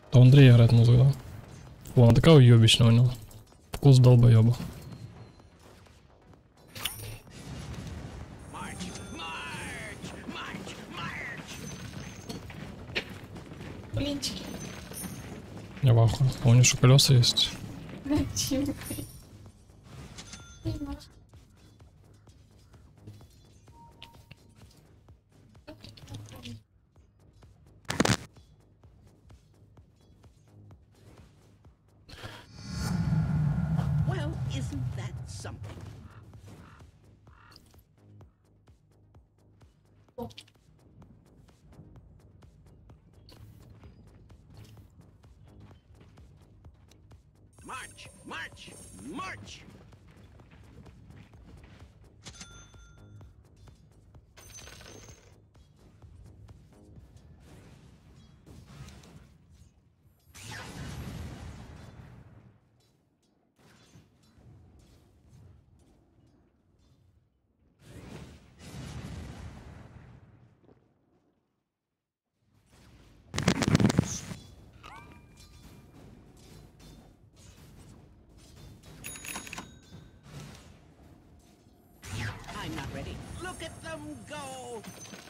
То Андрей играет музыку, да? О, она такая уёбищная у него. Вкус долбоёба. Блинчики. Я в ахуе. А у него что, колеса есть? Зачем? Well, isn't that something? March, march, march! I'm not ready. Look at them go!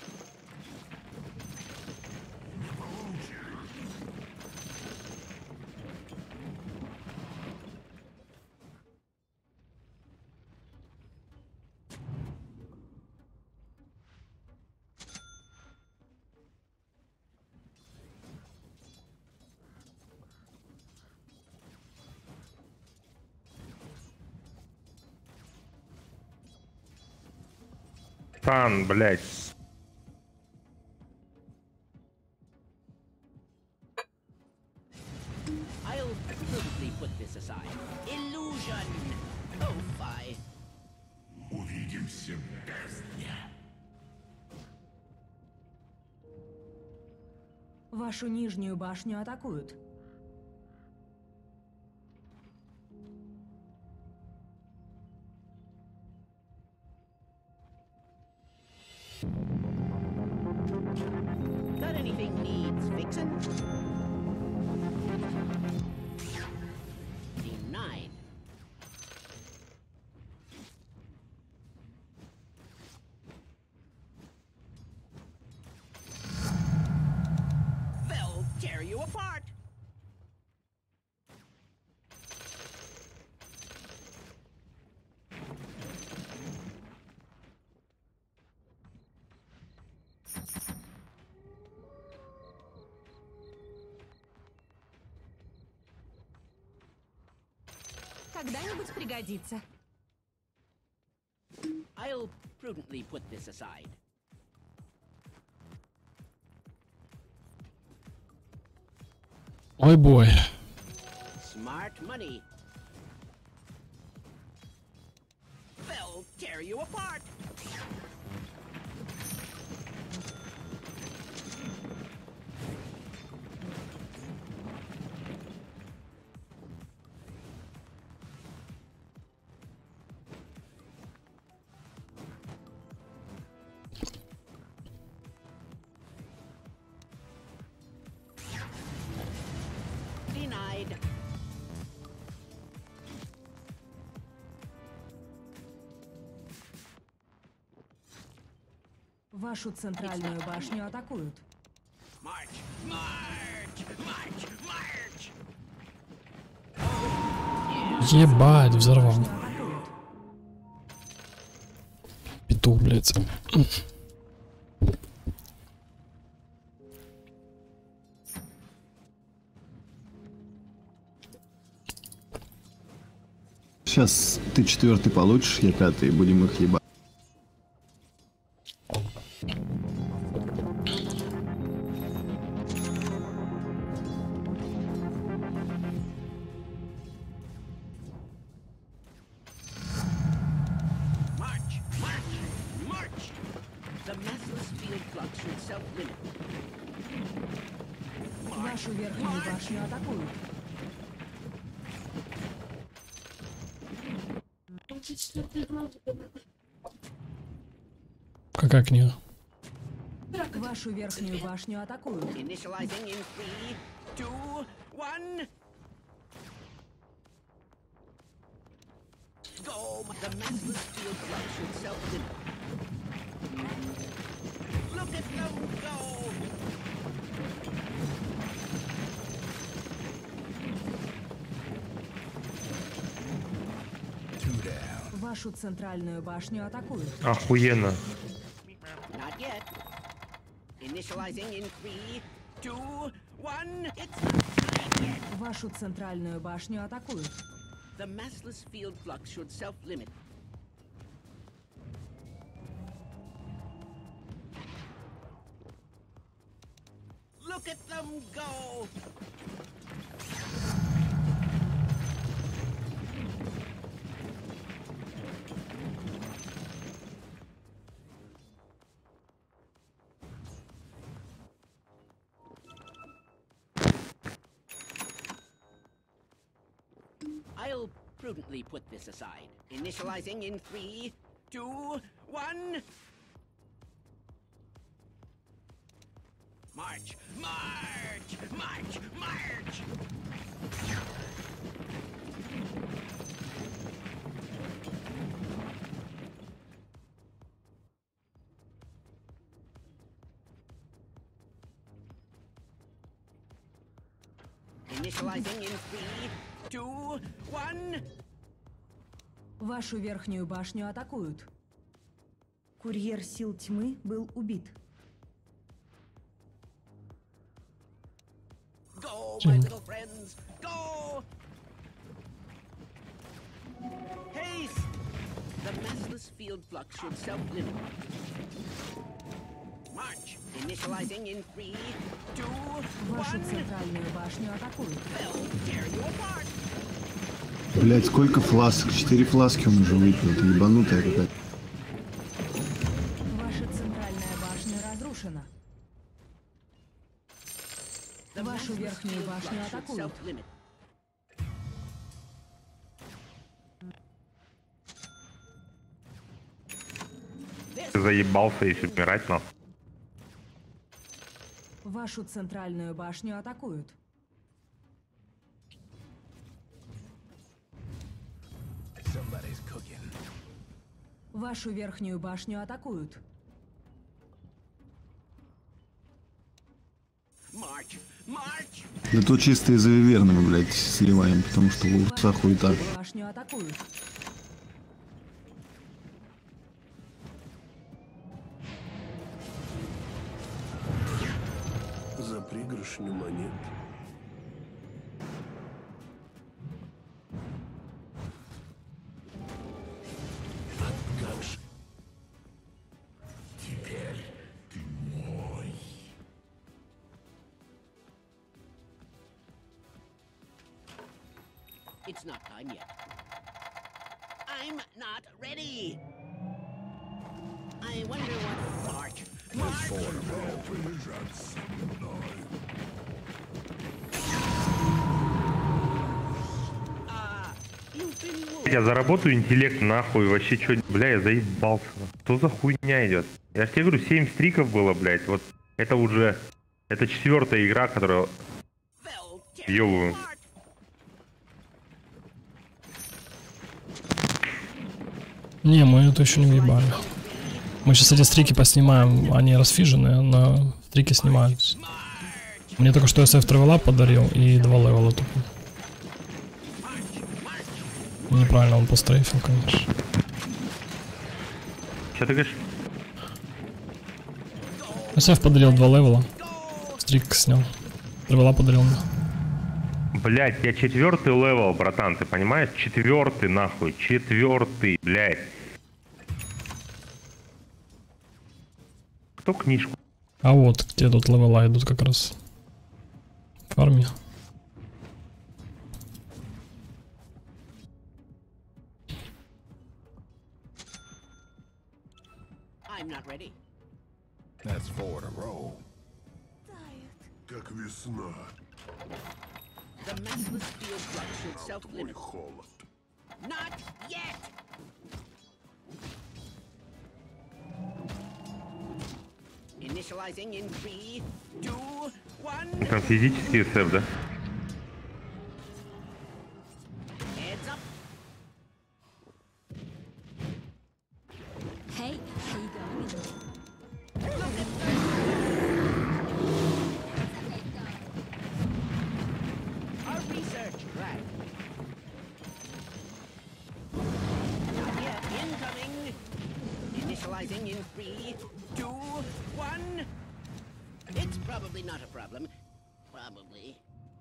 Тан, блядь. I'll prudently put this aside. Illusion! Oh, fie. Увидимся в бездне. Вашу нижнюю башню атакуют. That anything needs fixing? Denied. They'll tear you apart. Когда-нибудь пригодится. I'll prudently put this aside. Ой, бой. Smart money. They'll tear you apart. Denied. Вашу центральную башню атакуют. March, march, march, march. Ебать, взорвал. Атакуют. Петух, блядь. Сейчас ты 4-й получишь, я 5-й, будем их ебать. March, march, march. The massless field flux should self-limit. Вашу верхнюю башню атакуют. Какая книга? Вашу верхнюю башню атакуют. Initializing in 3, 2, 1. Go! The massless field flux should self-limit. Look at them go! Вашу центральную башню атакуют. Охуенно. Not yet. Initializing in 3, 2, 1. It's not yet. Вашу центральную башню атакуют. The massless field flux should self-limit. Look at them go! I'll prudently put this aside. Initializing in 3, 2, 1. March! March! March! March! Initializing in 3, 2, 1. Вашу верхнюю башню атакуют. Курьер сил тьмы был убит. Go, my little friends! Go! Haste! The massless field flux should self-limit. March! Initializing in 3, 2, Вашу 1. центральную башню атакуют. They'll tear you apart! Блять, сколько фласок? 4 фласки он уже выпил. Это ебанутая какая-то. Ваша центральная башня разрушена. The Вашу massless верхнюю field башню flux should атакуют. self-limit. Ты заебался еще умирать, нахуй. Вашу центральную башню атакуют. Вашу верхнюю башню атакуют. March! March! Да то чисто из-за Виверны мы, блядь, сливаем, потому что лучше хуета. Башню атакуют. За пригоршню монет. Откаж. Теперь ты мой. It's not time yet. I'm not ready! I wonder what... March! March! Полежать со мной. You've been wounded. Я заработаю интеллект нахуй, вообще чё, бля, я заебался. Что за хуйня идет? Я же тебе говорю, 7 стриков было, блядь, вот это уже, это 4-я игра, которую They'll tear you ёбую. apart. Не, мы это еще не въебали. Мы сейчас эти стрики поснимаем, они расфиженные, но стрики снимаются. Мне только что SF Travel подарил и 2 левела тупо. Неправильно он пострейфил, конечно. Что ты говоришь? SF подарил 2 левела. Стрик снял. Travel подарил мне. Блядь, я 4-й левел, братан, ты понимаешь? 4-й нахуй, 4-й, блядь. Кто книжку? А вот, где тут левела идут как раз. В фарме. I'm not ready. That's 4 in a row. Как весна. The massless field flux should Твой self-limit. холод. Not yet! Initializing in 3, 2, 1. Там физический СФ, да? Heads up. Hey, how you going? Our research right. Not yet. Incoming. Initializing in 3, 2, 1. It's probably not a problem. Probably.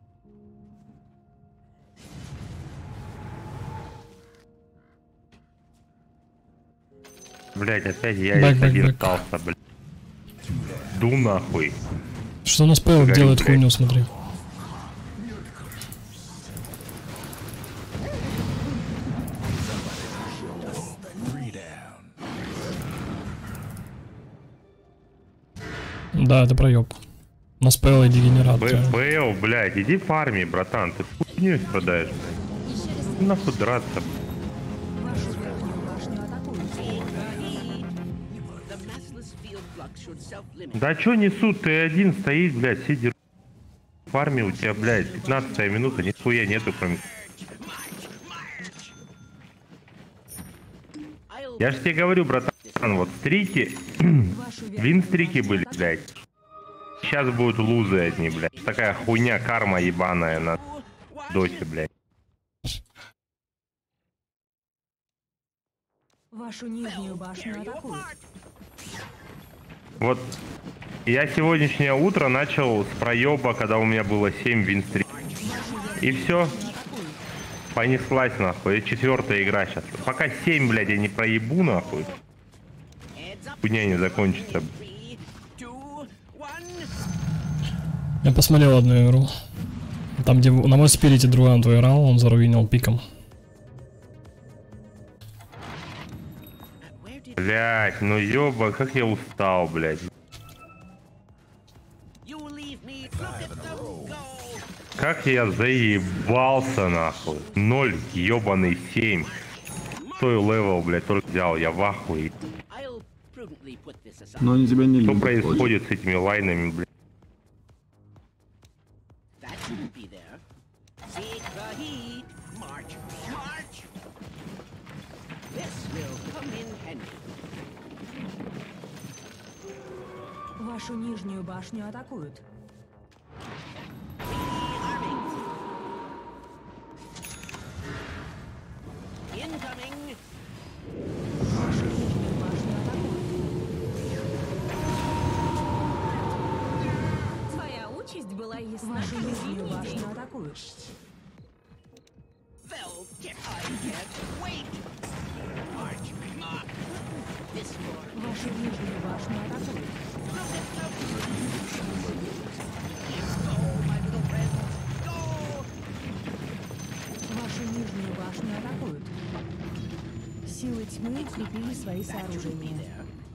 Блять, опять я Бэк, весь бэк, один бэк. остался, блядь. Ду нахуй. Что у нас Пэлок Горит, делает блядь. хуйню, смотри. Да, это проеб. У нас Пэл и дегенерат. БЛ, блядь, иди фарми, братан. Ты хуйню продаешь, блядь. Нахуй драться. Вашу верхнюю башню атакуют. The massless field flux should self-limit. Да чё несут? Ты один стоит, блядь, сидишь. В фарме у тебя, блядь, 15-я минута, нихуя нету, кроме... I'll Я ж тебе говорю, братан, вот стрики, Вашу верхнюю вин-стрики башню были, атакуют. блядь. Сейчас будут лузы одни, блядь. Такая хуйня, карма ебаная на доте, блядь. Вашу нижнюю башню атакуют. Вот я сегодняшнее утро начал с проеба, когда у меня было 7 вин-стрик. И все, понеслась нахуй. Это 4-я игра сейчас. Пока 7, блядь, я не проебу нахуй, хуйня не закончится. 3, 2, 1. Я посмотрел одну игру. Там, где на мой спирите другой твой играл, он заруинил пиком. Where did Блядь, ну ёба, как я устал, блядь. you leave me? Look at them go. Как я заебался нахуй. 0, ёбаный 7. Той левел, блядь, только взял, я в ахуе. I'll prudently put this aside. Но они тебя не Что любят. происходит с этими лайнами, блядь? That shouldn't be there. Seek the heat. March, march. This will come in handy. Вашу нижнюю башню атакуют. Rearming. Incoming. Вашу нижнюю башню атакуют. Твоя участь была ясна. Вашу нижнюю башню атакуют. Well, get I can't wait. March, march. This for Вашу нижнюю башню атакуют. look at them. Go, my little friend. Go. Вашу нижнюю башню атакуют. Силы тьмы укрепили свои сооружения.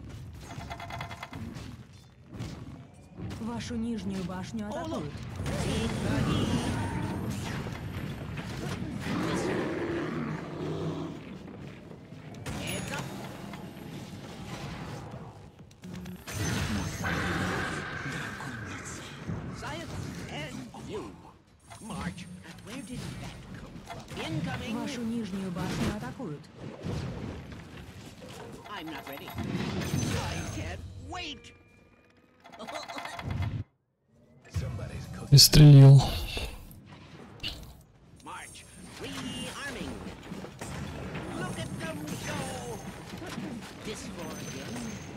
Вашу нижнюю башню атакуют. Heads up. Science and you. March. Where did that come from? Incoming. Вашу нижнюю башню атакуют. I'm not ready. I can't wait. Пристрелил. March. Rearming. Look at them go. This for again.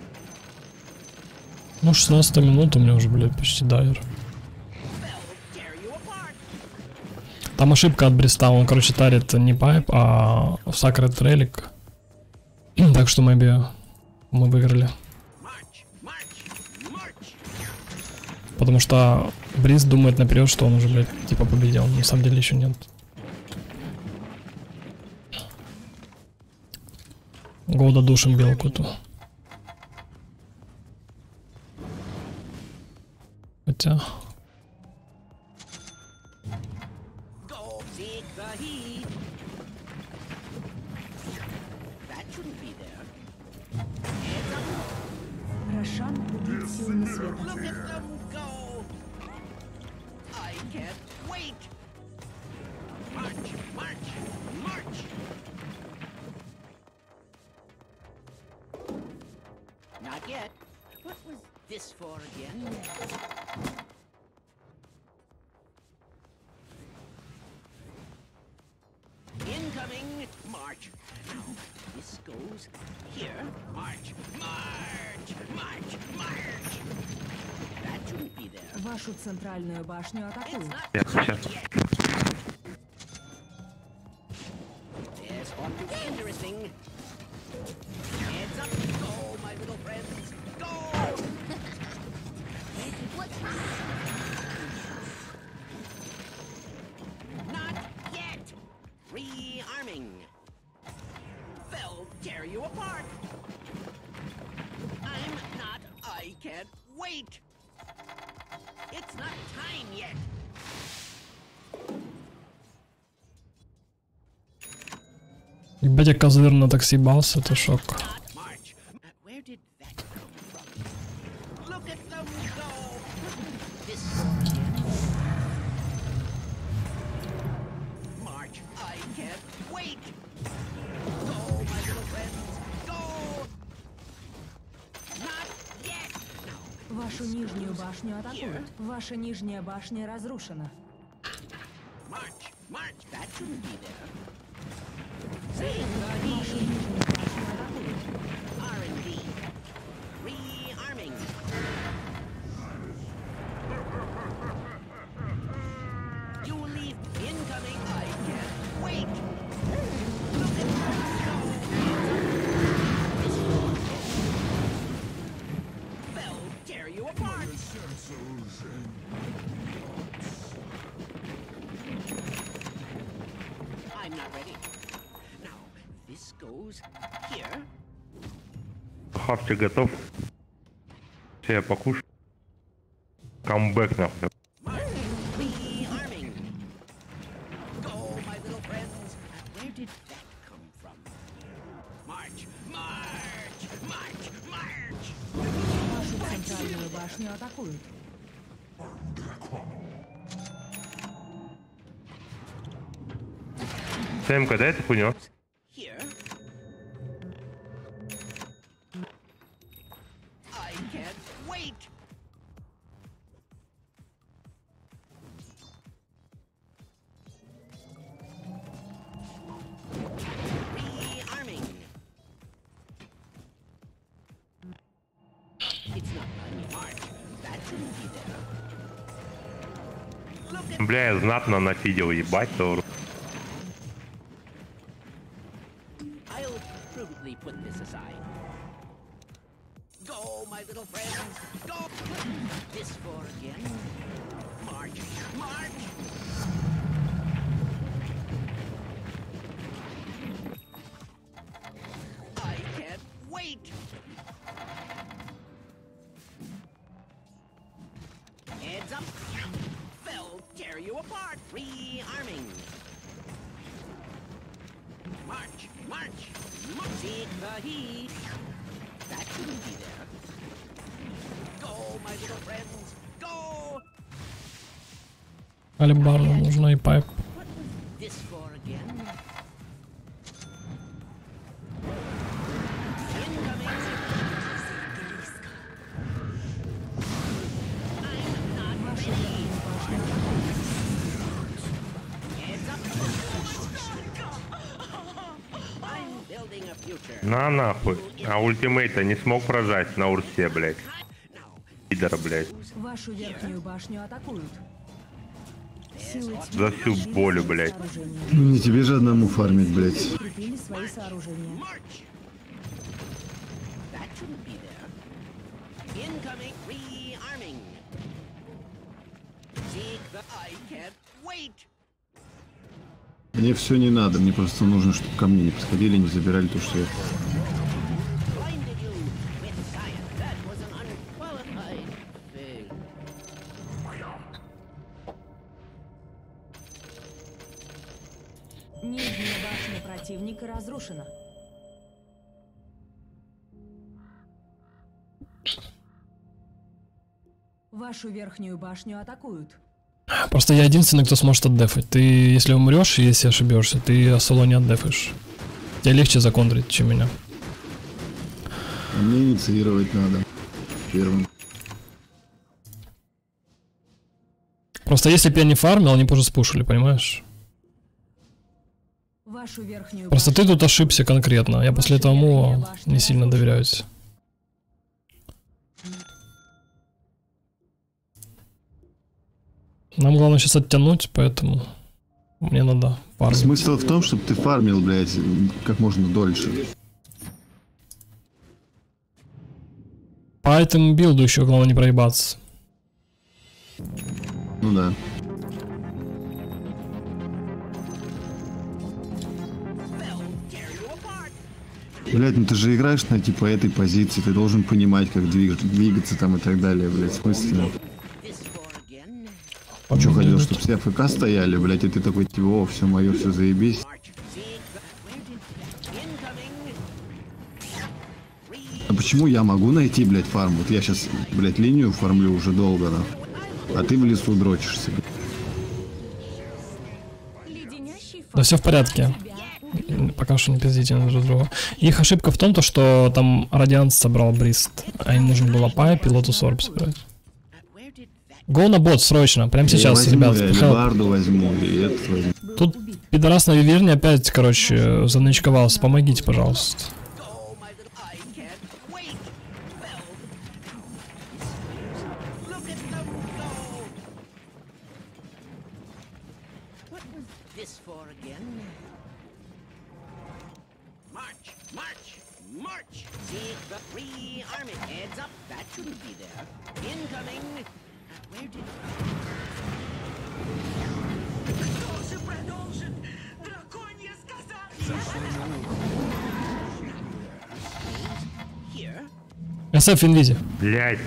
Ну, 16 минут у меня уже, блядь, почти дайер. They'll tear you apart. Там ошибка от Бриста, он, короче, тарит не пайп, а Sacred Relic. Так что мы выиграли. March. March. March. Потому что Брист думает наперед, что он уже, блядь, типа победил. На самом деле еще нет. Года душим белку-то. Хотя... Go. Seek the heat. That shouldn't be there. Heads up. Ваш шанс убить силами света. Look at them go! I can't wait! March, march, march! Not yet. What was this for again? Incoming! March! Now, this goes here. March! March! March! March! That shouldn't be there. Вашу центральную башню It's атакуют. not Сейчас. yet. This ought to be interesting. Heads up! Go, my little friends! Go! Not yet! Rearming! They'll tear you apart! I'm not... I can't wait! It's not time yet! Ебать, я козыр на такси бался, это шок. March! Where did that come from? Look at them go! This March! I can't wait! Go, my little friends! Go! Not yet! No. Вашу нижнюю башню атакуют. Ваша нижняя башня разрушена. March! March! That shouldn't be there. Вашу нижнюю башню атакуют. R&D. Rearming. You will leave incoming. I can't wait. Look at that go. They'll tear you apart. I'm not ready. Now, this goes here. Хавчик готов. Все, я покушаю. Камбэк нахуй. Rearming. Go, my little friends. Where did that come from? March, march, march, march. Вашу центральную башню атакуют. Сэмка, дай эту хуйню. Here. I can't wait. Rearming. It's not my march. That shouldn't be there. Look at Бля, я знатно нафидел, ебать, то. I'll prudently put this aside. Go, my little friends, go! This for again. March, march! I can't wait! Heads up! They'll tear you apart! Rearming! March, march, march! Seek the heat! That shouldn't be there. Go, my little friends, go! Алибарну нужно и пайп. What was this for again? Incoming! I'm not Вашу ready. верхнюю башню атакуют. Heads up! I'm building a future. На нахуй. А ультимейта не смог прожать на урсе, блядь. Now, Пидор, блядь. Вашу верхнюю башню атакуют. Силы За всю боль, блядь. сооружения. Ну не тебе же одному фармить, блядь. Укрепили свои сооружения. march! That shouldn't be there. Incoming! Rearming! Seek the... I can't wait! Мне все не надо, мне просто нужно, чтобы ко мне не подходили, не забирали то, что я... Blinded you with science. That was an unqualified fail. Нижняя башня противника разрушена. Вашу верхнюю башню атакуют. Просто я единственный, кто сможет отдефать. Ты, если умрешь, если ошибешься, ты соло не отдефаешь. Тебе легче законтрить, чем меня. А мне инициировать надо. Первым. Просто если бы я не фармил, они бы уже спушили, понимаешь? Вашу верхнюю Просто ты тут ошибся конкретно. Я после этого ему не сильно доверяю. Нам главное сейчас оттянуть, поэтому мне надо фармить. Смысл в том, чтобы ты фармил, блядь, как можно дольше. По этому билду еще главное не проебаться. Ну да. Блять, ну ты же играешь на типа этой позиции, ты должен понимать, как двигаться там и так далее, блять, в смысле? Че хотел, чтобы все АФК стояли, блять, и ты такой типа, о, все мое, все заебись. А почему я могу найти, блять, фарм? Вот я сейчас, блять, линию фармлю уже долго, да? А ты в лесу дрочишься. Да все в порядке. Пока что не пиздите на друг друга. Их ошибка в том, то, что там Радиант собрал Брист, а им нужно было пайп и Лотус Орб собрать. Гоу на бот срочно, прямо сейчас, ребят. Я Лебарду возьму, и этот возьму. Тут пидорас на Виверне опять, короче, заночковался. Помогите, пожалуйста. СФ инвизи. Блять.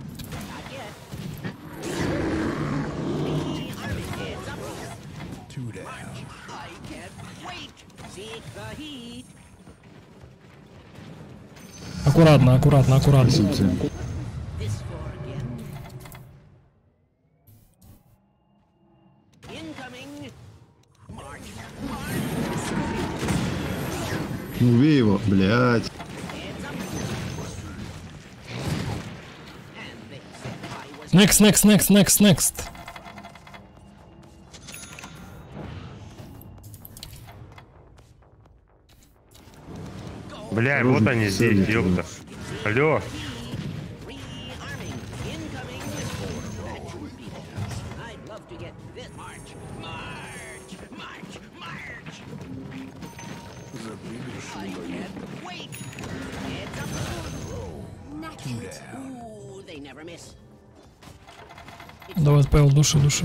Аккуратно, аккуратно, аккуратно. Ну убей его, блять. Next, next, next, next, next. Бля, вот они здесь, ёпта. Алло. Давай, Павел, души, души.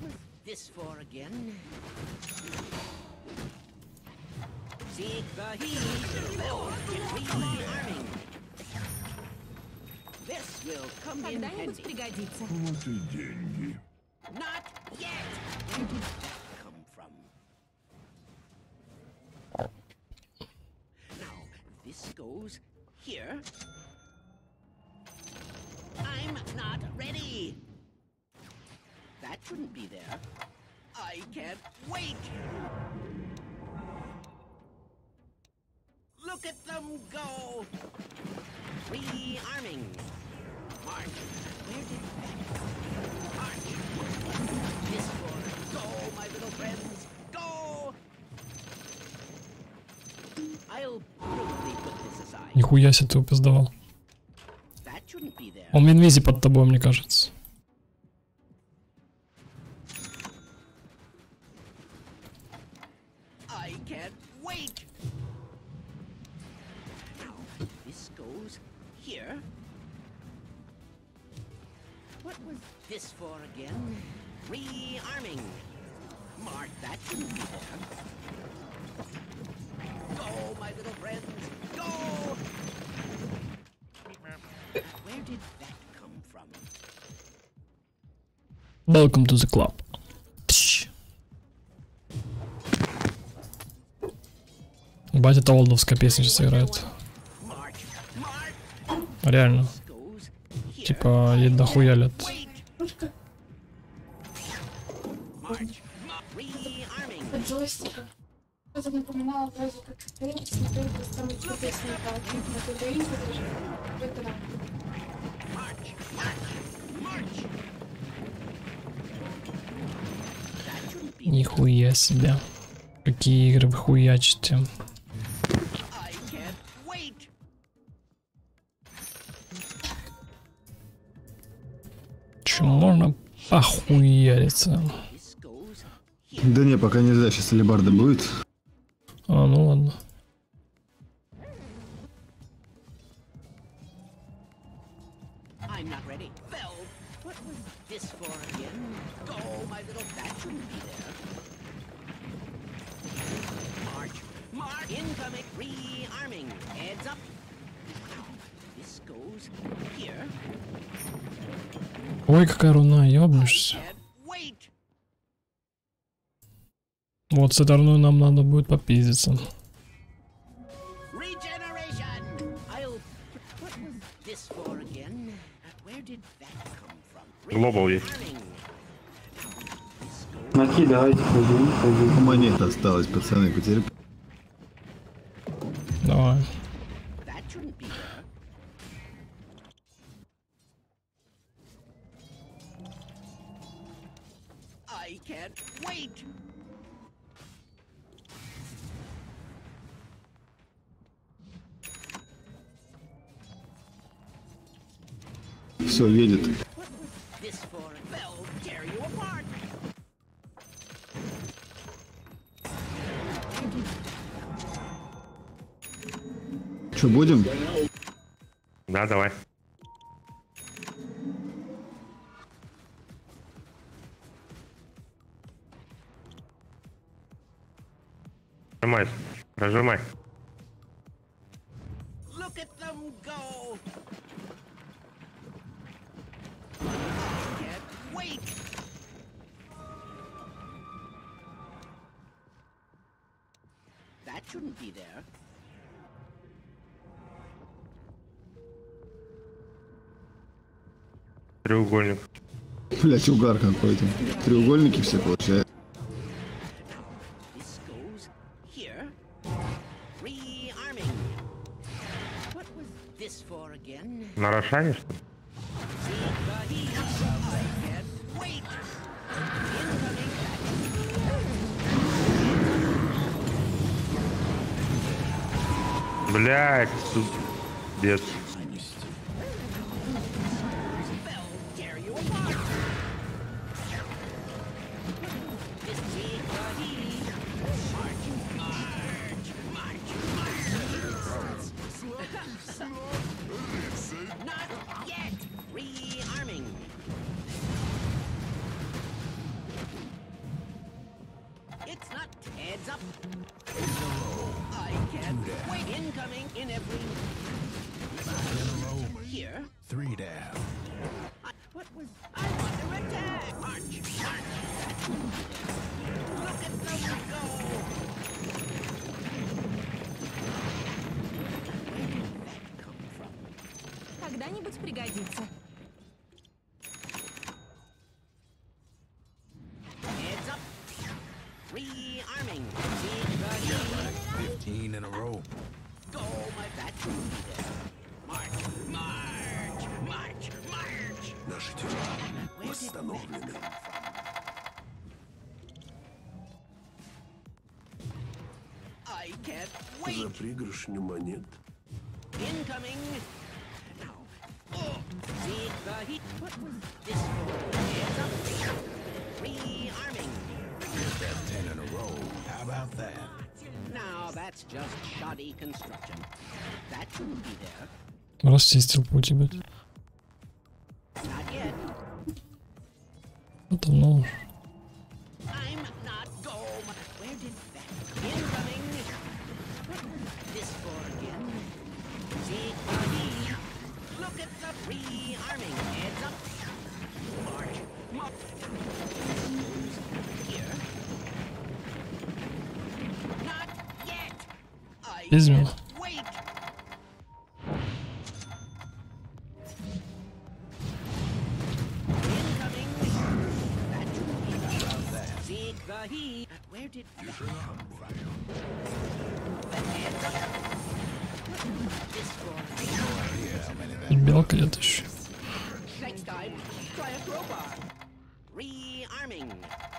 Когда-нибудь пригодится. Вот и деньги. I'm not ready. That shouldn't be there. I can't wait. Look at them go. Rearming. March. Where did that go? March. This for go, my little friends. Go. I'll probably put this aside. Нихуя себе ты упиздавал. That shouldn't be there. Он в инвизе под тобой, мне кажется. I can't wait. Now, this goes here. What was this for again? Rearming. Mark, that shouldn't be there. Go, my little friends, go! Where did that come from? Welcome to the club. Тш. Бать, это олдовская песня сейчас играет. March, march. Реально. Goes here. Типа, ей дохуя лет. Wait. Rearming. Под джойстиком. Это напоминало вроде как смотреть, там еще песни на ТДИ тоже. Это да. March, march, march. That shouldn't be. Нихуя себе. Какие игры вы хуячите. I can't wait. Чем можно похуяриться? This goes. Да не, пока нельзя, сейчас алебарда будет. А, ну ладно. I'm not ready. Fell. What was this for again? Go, my little. That shouldn't be there. March, march. Incoming. Rearming. Heads up. This goes here. Ой, какая руна, ёбнешься. Can't wait. Вот с этой руной нам надо будет попиздиться. Regeneration. I'll. What was this for again? Where did that come from? Глобал есть. Rearming. Накидывайте, ходим. Монет осталось, пацаны, потерпи. Давай. That shouldn't be there. I can't wait. Все, едет. This for fell tear you apart. Че, будем? Да, давай. Прожимай, прожимай. Look at them go. Can't wait. That shouldn't be there. Треугольник. Блять, угар какой-то. Треугольники все получают. This goes here. Rearming. What was this for again? На Рошане, что ли? I can't wait. Блять, тут бед. Fell tear you apart. This big body. March, march, march, march. Not yet. Rearming. It's not heads up. I can't wait. Incoming in every. Here. 3 down. What was? I'm under attack. March, march. Look at them go. Where did that come from? Когда-нибудь пригодится. Heads up. Rearming. Big buddy. 15 in a row. Go, my bat shouldn't be there. March, march, march, march. Наши тела Where did восстановлены. I can't За wait. пригоршню монет. Incoming. Now. Oh, big buddy. What was this for? Heads up. Rearming. That's 10 in a row. How about that? Now that's just shoddy construction. That shouldn't be there. Расчистил путь, блядь. Not yet. Это ну. I'm not go. Where did that? Incoming. This for again. Big buddy. Look at the rearming. Heads up. March. March. Here. Not yet. I Измена. can't wait. Incoming. That should be he. Where did Белка где-то еще. next time? Try a crowbar. Rearming.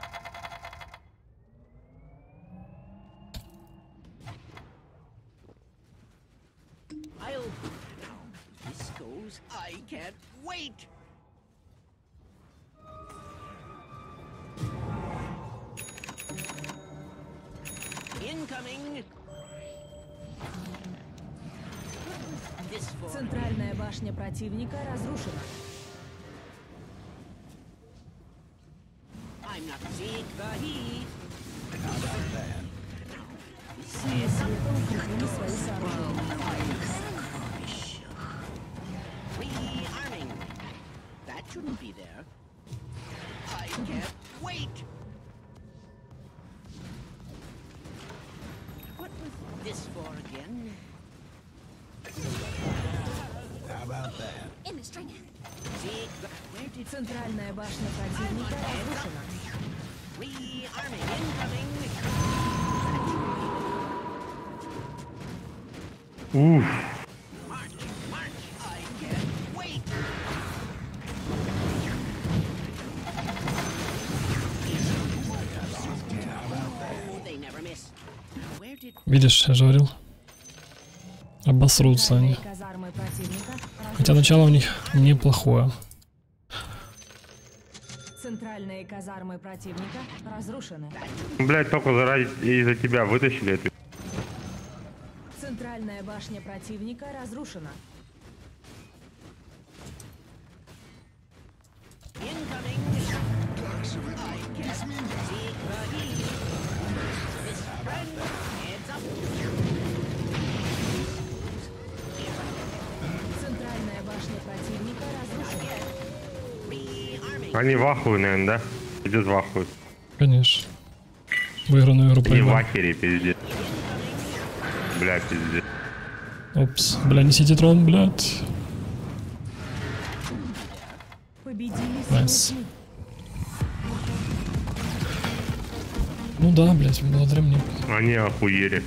I'll. This goes. I can't wait. Incoming. This for. Центральная башня противника разрушена. I'm not seek the heat. Силы света укрепили свои сооружения. Rearming. That shouldn't be there. I can't wait. What was this for again? How about that? In the string. Seek the. Where did Центральная башня противника разрушена. rearming incoming? Уф. March, march. I can't wait. Oh, they never miss. Where did Видишь, я же говорил. Обосрутся они. Центральные казармы противника Хотя начало у них неплохое. Центральные казармы противника разрушены. Блять, только из-за тебя вытащили эту. Центральная башня противника разрушена. incoming? I can't seek the heat. This friend heads up. Центральная башня противника разрушена. Rearming. Они в ахуе, наверное, да? Пиздец в ахуе. Конечно. Выигранную игру Не в проиграл. ахере, пиздец. Бля, пиздец. Опс. Бля, несите трон, блядь. Победили Найс. силы тьмы. Ну да, блядь, благодаря мне. Они охуели.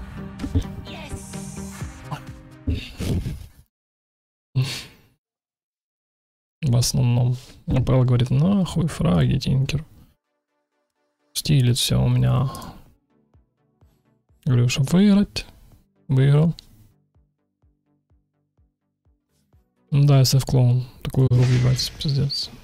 В основном. Павел говорит, нахуй фраги, Тинкер. Стилит все у меня. Говорю, чтобы выиграть. Выиграл. Ну да, SF клоун. Такую игру въебать, пиздец.